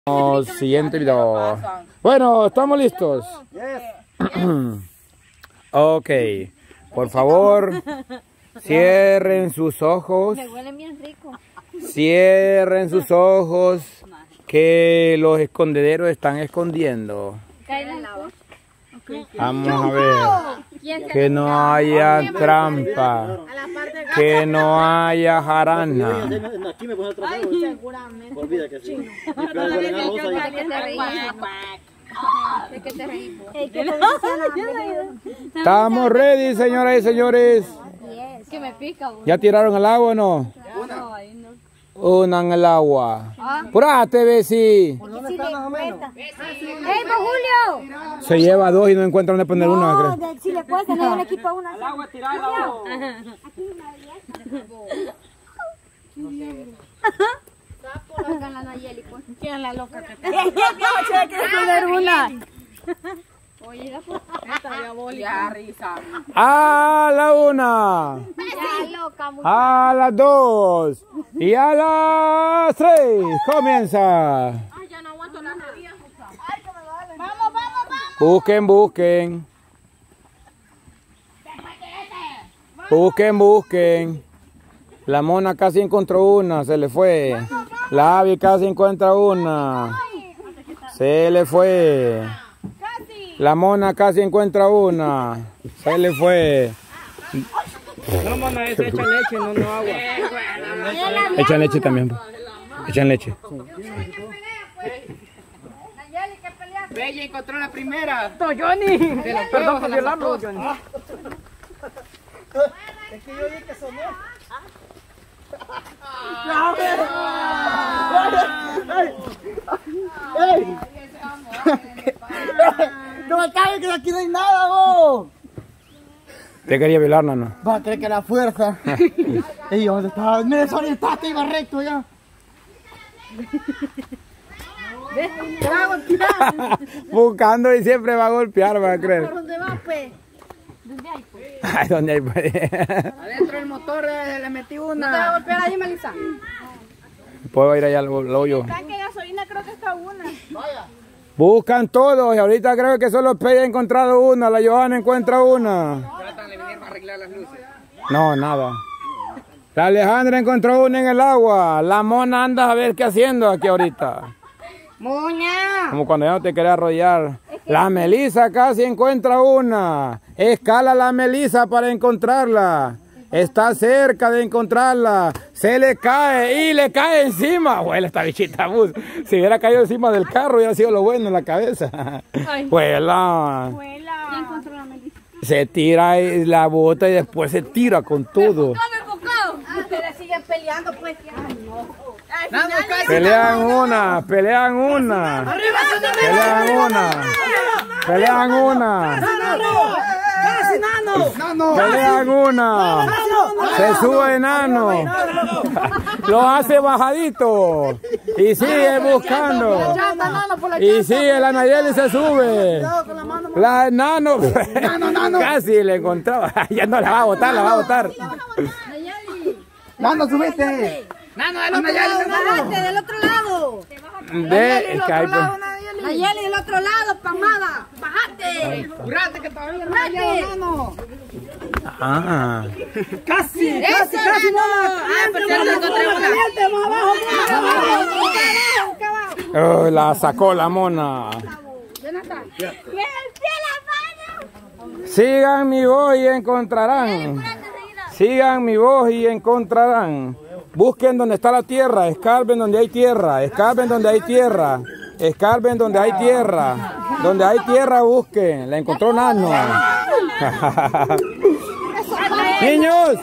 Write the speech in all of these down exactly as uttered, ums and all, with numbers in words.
Oh, siguiente video. Bueno, ¿estamos listos? Ok, por favor, cierren sus ojos. Me huele bien rico. Cierren sus ojos, que los escondederos están escondiendo. Vamos a ver, que no haya trampa, que no haya jarana. Aquí me puse a trabajar. Seguramente. Olvida que sí. Estamos ready, señoras y señores. Que me pica. ¿Ya tiraron al agua o no? No, ahí no. Una en el agua. ¡Apúrate, Bessie! ¡Ey, Julio! Se lleva dos y no encuentra dónde poner una, creo. No, si le puedes tener un equipo a una. Al agua tirarla. Aquí una Nayeli, pues. ¿Quién es la loca que te va a poner una? Oye, esta diabólica. Risa. A la una. Ya, loca, A las dos. Y a las tres. Comienza. Ay, ya no aguanto las rodillas. Ay, que me duele. Vamos, vamos, vamos. Busquen, busquen. Busquen, busquen. La mona casi encontró una, se le fue. La Abby casi encuentra una. Se le fue. La mona casi encuentra una. Se le fue. No, mona, eso echa leche, no, no agua. Echan leche también. Echan leche. Bella encontró la primera. No, Johnny. Perdón por violarlo, Johnny. Es que yo vi que sonó. ¡Ey! ¡No me caes que aquí no hay nada, vos! ¿Te quería violar, Nano? Va a creer que la fuerza. Ey, ¿dónde estaba? Me desorientaste, iba recto ya. ¿Qué hago? Tirar. Buscando y siempre va a golpear, va a creer. ¿Por dónde va, pues? ¿Dónde hay, pues? Ay, ¿dónde hay, pues? Adentro del motor eh, le metí ¿No te va a una. golpear ahí, Melissa? Puedo ir allá al hoyo. Tanque de gasolina creo que está una. Buscan todos y ahorita creo que solo Pei ha encontrado una, la Johanna encuentra una. Tratan de venir para arreglar las luces. No, nada. La Alejandra encontró una en el agua. La mona anda a ver qué haciendo aquí ahorita. ¡Moña! Como cuando ya no te quería arrollar. La Melissa casi encuentra una. Escala la Melissa para encontrarla. Está cerca de encontrarla. Se le cae y le cae encima. Huele esta bichita bus. Si hubiera caído encima del carro hubiera sido lo bueno en la cabeza. Huela. Abuela. ¿Quién encontró la Melissa? Se tira y la bota y después se tira con todo. Ustedes siguen peleando, pues. Ay, no. Pelean una, pelean una. Pelean una. Pelean una. Pelean una. Se sube enano. Lo hace bajadito. Y sigue buscando. Y sigue la Nayeli se sube. La enano. Casi le encontraba. Ya no la va a botar, la va a botar. ¡Nano, subiste! Nano, del otro lado. ¡Bájate del otro lado! De, es que hay, pues, Nayeli del otro lado, pamada. ¡Bájate! Jurate que todavía no ¡Bájate! ah. ¡Casi! ¡Casi, casi! ¡No! ¡Ah, porque no encontré una! Oh, la sacó la mona. ¡Jonathan! ¡Me golpeé la mano! Sigan mi voz y encontrarán. Sigan mi voz y encontrarán. Busquen donde está la tierra, escarben donde hay tierra, escarben donde hay tierra, escarben donde hay tierra. Donde hay tierra busquen. La encontró Nano. Niños.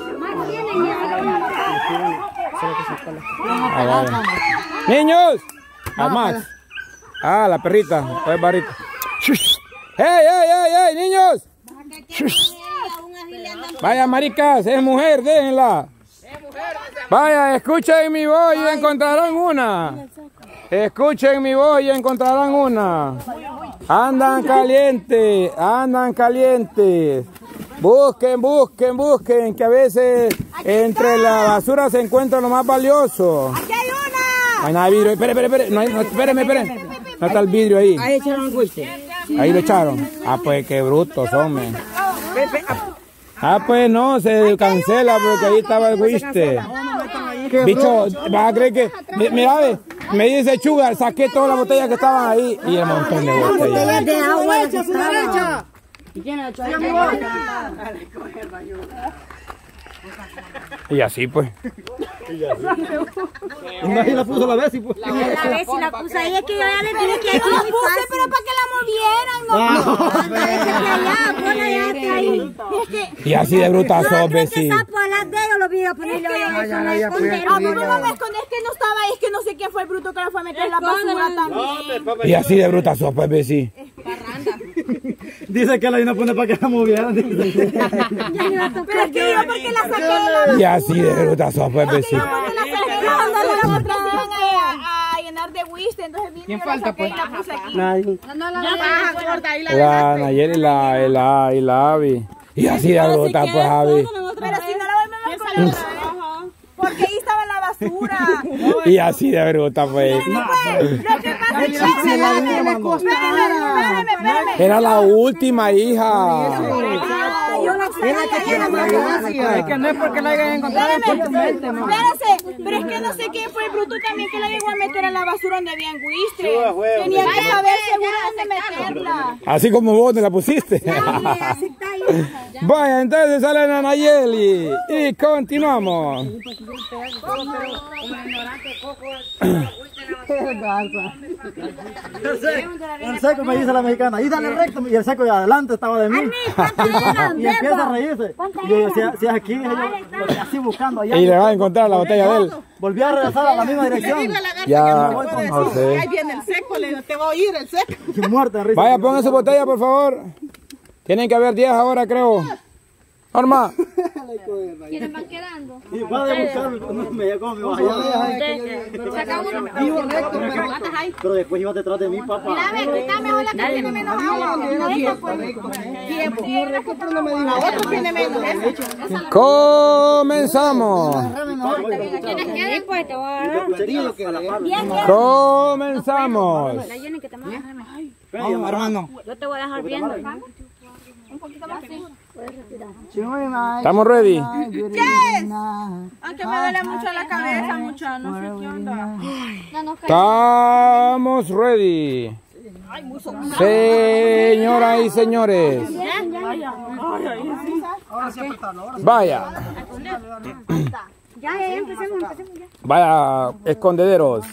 Ah, vaya. Niños. A Max. Ah, la perrita. Es barrita. ¡Hey, hey, hey, hey, niños! Vaya, maricas, es mujer, déjenla. Vaya, escuchen mi voz y encontrarán una. Escuchen mi voz y encontrarán una. Andan calientes, andan calientes. Busquen, busquen, busquen, que a veces entre la basura se encuentra lo más valioso. ¡Aquí hay una! No hay nada de vidrio. Espere, espere, espere. No hay, no, espéreme, espéreme. No está el vidrio ahí. Ahí echaron el whisky. Ahí lo echaron. Ah, pues qué brutos, hombre. Ah, pues no, se cancela porque ahí estaba el whisky. Bicho, vas a creer que... Mira, ve, me dice Sugar, saqué todas las botellas que estaban ahí. Y el montón de botellas. de agua. ¿Y quién ha hecho? Y así pues. Y la puso la vez y pues. La vez si la puse ahí, es que yo ya le dije que aquí la puse, pero para que la movieran, no. Es que allá, ponla allá, está ahí. Y así de brutas sos, sí. Sapo a las de ellos lo vi a ponerle a eso, me escondieron. Ah, pero no me escondí, es que no estaba ahí, es que no sé quién fue el bruto que le fue a meter la basura también. Y así de brutas sos, pues, Bessie. Dice que la vino a poner para que la movieran. Pero es que yo porque la saqué de la... Y así de brutas sos, pues, Bessie. Porque la saqué cuando las otras iban a, a llenar de whisky, entonces vine y la saqué y la puse aquí. Nadie. No, no, la baja, gorda, ahí la La Nayeli y la, y la, y la Abby. Y así de brutas, pues, Abby. Pero si no la volvemos a poner, porque ahí estaba la basura. Y así de brutas, pues. Lo que pasa es que Era la última hija. Es que no es porque la hayan encontrado, es por tu mente, no. Espérese, pero es que no sé quién fue el bruto también que la llegó a meter a la basura donde había whisky. Tenía que saber seguro dónde meterla. Así como vos te la pusiste. Vaya, entonces sale la Nayeli. Y continuamos. El seco me dice la mexicana, y dale recto, y el seco de adelante estaba de mí. Y empieza a reírse. Y yo decía, si es aquí, yo así buscando allá. Y le va a encontrar la botella de él. Volví a regresar a la misma dirección. Ya, no sé. Ahí viene el seco, le digo, te va a oír el seco. Y muerta de risa. Vaya, pongan su botella, por favor. Tienen que haber diez ahora, creo. Norma. ¿Quiénes van quedando? Y va a buscar, no me llegó, me bajó. Pero después iba detrás de mí, papá. Mira, a ver, está mejor la que tiene menos agua. La otra tiene menos. Comenzamos. ¿Quiénes quedan? Pues te voy a agarrar. Comenzamos. La Jenny que te manda. Vamos, hermano. Yo te voy a dejar viendo. Un poquito más seguro. ¿Estamos ready? Yes. Aunque me duele mucho la cabeza, mucho, no sé qué onda. Estamos ready. Señoras y señores. Vaya. Ya, ya, empecemos, empecemos ya. Vaya, escondederos.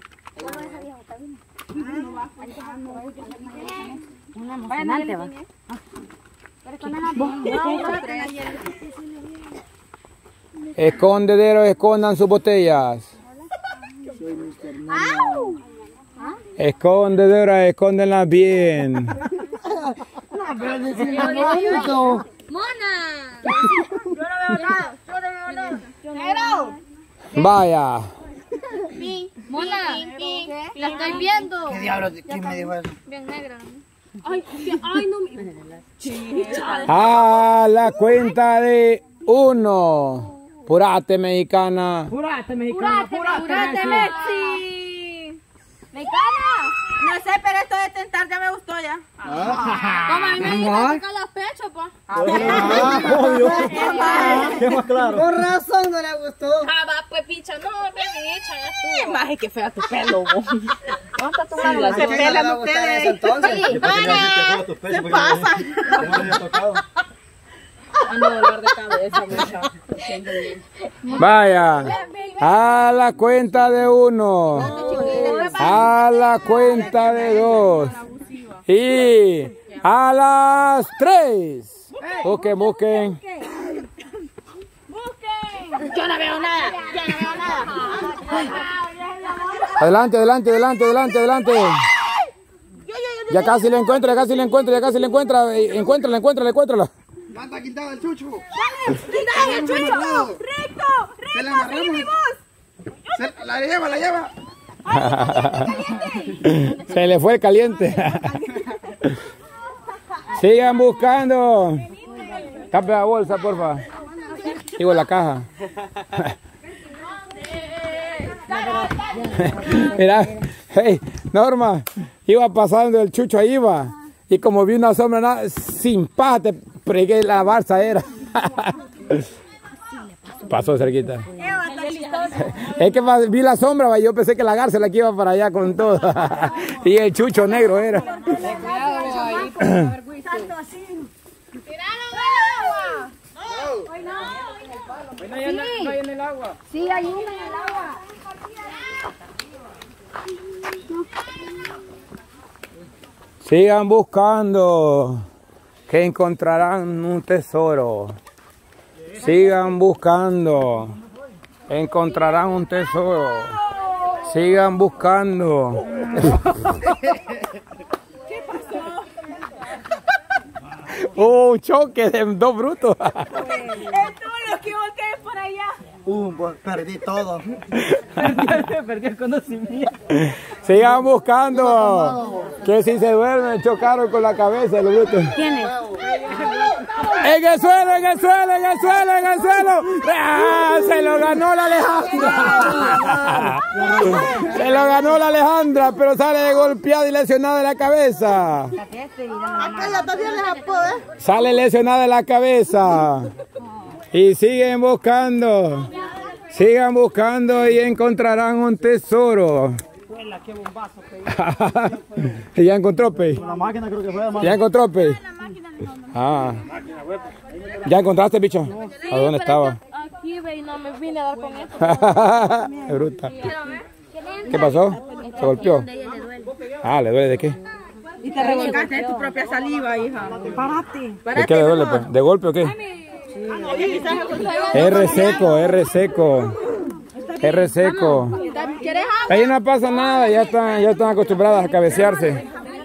Una emocionante va. Escondederos, escondan sus botellas. Escondederos, escóndenlas bien. ¡Mona! Yo no veo nada, yo no veo nada. Pero, Vaya. ¡Mona! ¡La estoy viendo! ¿Qué diablos? ¿Quién me dijo eso? Bien negra. ay, ay, no me... A la cuenta de uno. Purate, mexicana. Jurate, mexicano. ¡Júrate, Messi! ¿Mexicana? No sé, pero esto de tentar ya me gustó ya. Como a mí me gusta tocar los pechos, pa. Obvio. ¿Qué más claro? Por razón no le gustó. Ah, va, pues picha, no, picha, ya estuvo. Maje, qué fea tu pelo, vos. ¿Dónde está tu mano? Se pelan ustedes. Entonces. ¿Qué pasa? Ando dolor de cabeza, mucha. Vaya. A la cuenta de uno. A la cuenta de dos. Y a las tres. Busquen, busquen. Yo no veo nada. Yo no veo nada. Adelante, adelante, adelante, adelante, adelante. Ya casi le encuentra, ya casi le encuentra, ya casi le encuentra. Encuéntrala, encuéntrala, encuéntrala. Manda quitado el chucho. ¡Quita el chucho! ¡Recto! ¡Recto! ¡Sígueme vos! Se, la lleva, la lleva. Se le fue el caliente. Sigan buscando. Tape la bolsa, porfa. Digo la caja. Mira, hey, Norma, iba pasando el Chucho ahí iba. Y como vi una sombra, nada, sin paz, te pregué la barza era. Pasó cerquita. Es que vi la sombra, yo pensé que la garza la que iba para allá con todo. Y el Chucho negro era. No hay en el agua. Sí, hay una en el agua. Sigan buscando, que encontrarán un tesoro. Sigan buscando, encontrarán un tesoro. Sigan buscando. ¿Qué pasó? Oh, un choque de dos brutos. Es tú lo que volteé por allá. Uh, pues perdí todo. Perdí el conocimiento. Sigan buscando, que si se duermen chocaron con la cabeza los brutos. ¿Quién es? En el suelo, en el suelo, en el suelo, en el suelo. ¡Ah! Se lo ganó la Alejandra. Se lo ganó la Alejandra, pero sale golpeada y lesionada de la cabeza. Sale lesionada de la cabeza. Y siguen buscando. Sigan buscando y encontrarán un tesoro. Qué bombazo Y ya encontró, Pei. La máquina creo que fue, hermano. Ya encontró, Pei. Ah. ¿Ya encontraste, bicho? ¿A dónde estaba? Aquí, ve, y no me vine a dar con esto. Qué bruta. ¿Qué pasó? ¿Se golpeó? Ah, ¿le duele de qué? Y te revolcaste en tu propia saliva, hija. Párate. ¿De qué le duele, pues? ¿De golpe o qué? Es reseco, es reseco. Es reseco. ¿Quieres agua? Ahí no pasa nada, ya están, ya están acostumbradas a cabecearse.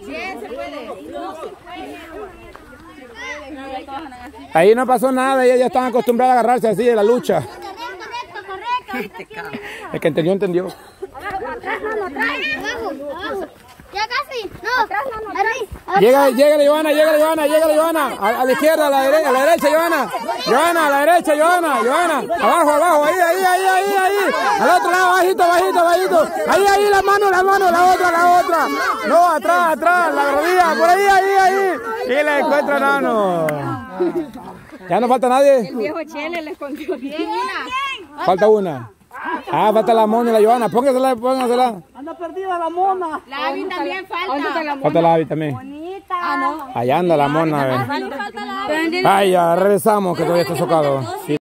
Ahí no pasó nada, ellas ya están acostumbradas a agarrarse así de la lucha. Correcto, correcto, correcto. El que entendió, entendió. Atrás, no, atrás, abajo, abajo. Ya casi, no, atrás, no, atrás. Llega, llega la Johanna, llega la Johanna, llega la Johanna. A, a la izquierda, a la derecha, a la derecha, Johanna. Johanna, a la derecha, Johanna, Johanna. Abajo, abajo, ahí, ahí, ahí, ahí, ahí. Al otro lado, bajito, bajito, bajito. Ahí, ahí, la mano, la mano, la otra, la otra. No, atrás, atrás, la rodilla, por ahí, ahí, ahí. Y la encuentran, no, no. ¿Ya no falta nadie? El viejo Chele le escondió bien. Falta una. Ah, falta la mona y la Johanna. Póngasela, póngasela. Anda perdida la mona. La Abby también falta. Falta la Abby también. Bonita. Ah, no. Allá anda la mona. A ver. Falta la Ay, ya regresamos, que todavía está socado. Sí.